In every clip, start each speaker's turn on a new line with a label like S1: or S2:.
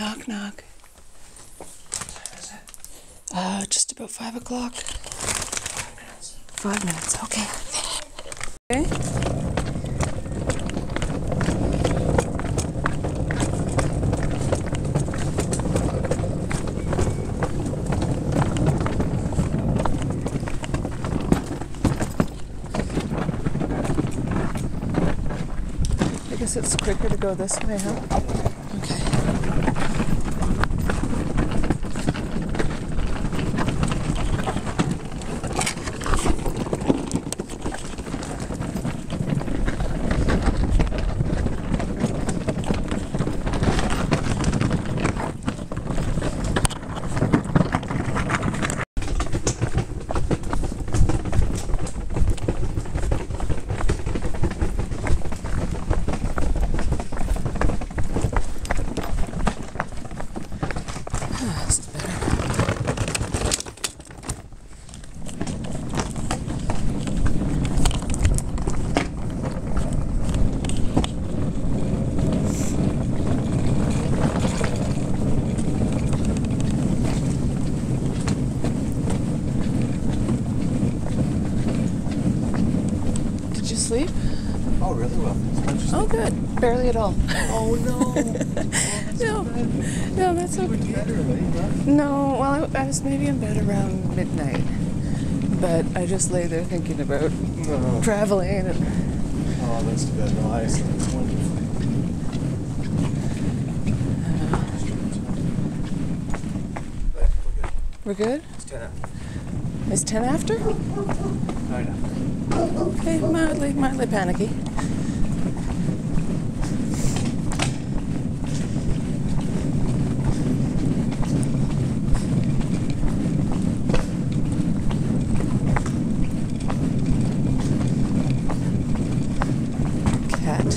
S1: Knock, knock.
S2: Is it?
S1: Just about 5 o'clock.
S2: 5 minutes.
S1: 5 minutes, okay. Okay. I guess it's quicker to go this way, huh? Okay. This is better. Did you sleep?
S2: Oh, really well.
S1: Oh, good. Barely at all.
S2: Oh, no.
S1: No, no, that's
S2: You went to
S1: okay.
S2: bed early, right?
S1: No, well, I was maybe in bed around midnight, but I just lay there thinking about
S2: No.
S1: traveling and
S2: Oh, that's too bad. No, I slept wonderfully. But we're good.
S1: we're good.
S2: It's 10 after.
S1: Is 10 after?
S2: 9 after.
S1: Okay, mildly panicky. Cat.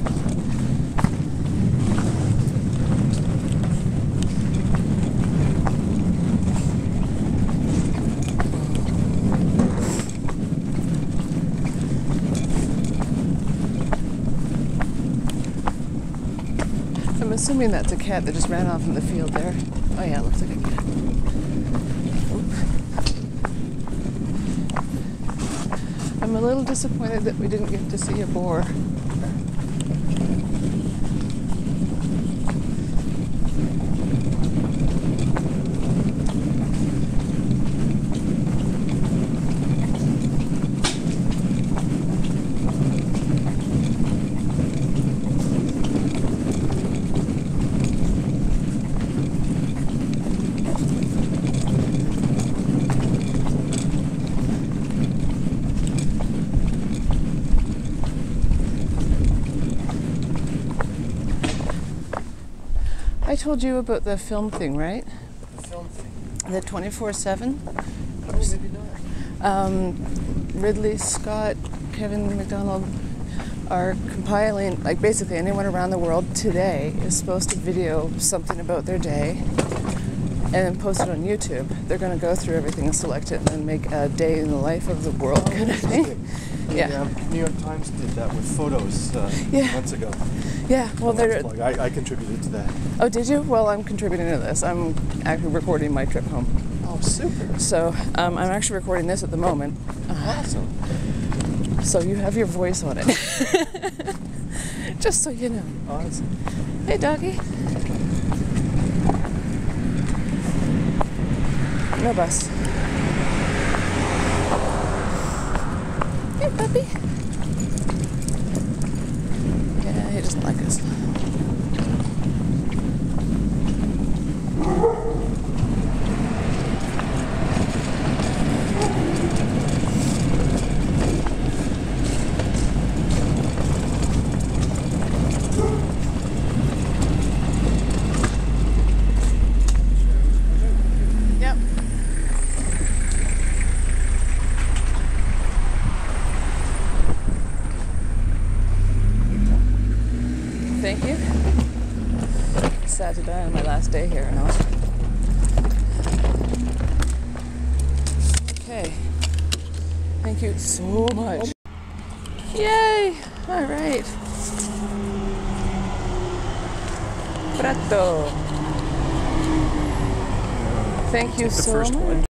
S1: I'm assuming that's a cat that just ran off in the field there. Oh yeah, it looks like a cat. Oop. I'm a little disappointed that we didn't get to see a boar. I told you about the film thing, right?
S2: The film thing.
S1: The 24/7.
S2: Oh, maybe not.
S1: Ridley Scott, Kevin McDonald are compiling, like basically anyone around the world today is supposed to video something about their day and then post it on YouTube. They're going to go through everything and select it and then make a day in the life of the world kind of thing. Yeah.
S2: The New York Times did that with photos
S1: Yeah.
S2: months ago.
S1: Yeah, well, they're.
S2: I contributed to that.
S1: Oh, did you? Well, I'm contributing to this. I'm actually recording my trip home.
S2: Oh, super.
S1: So I'm actually recording this at the moment.
S2: Awesome.
S1: So you have your voice on it. Just so you know.
S2: Awesome.
S1: Hey, doggy. No bus. Hey, puppy. Yeah, he doesn't like us. Yep. Thank you. Sad to die on my last day here and all. Okay. Thank you so much. Yay! All right. Prato. Thank you
S2: the
S1: so
S2: first
S1: much.
S2: one.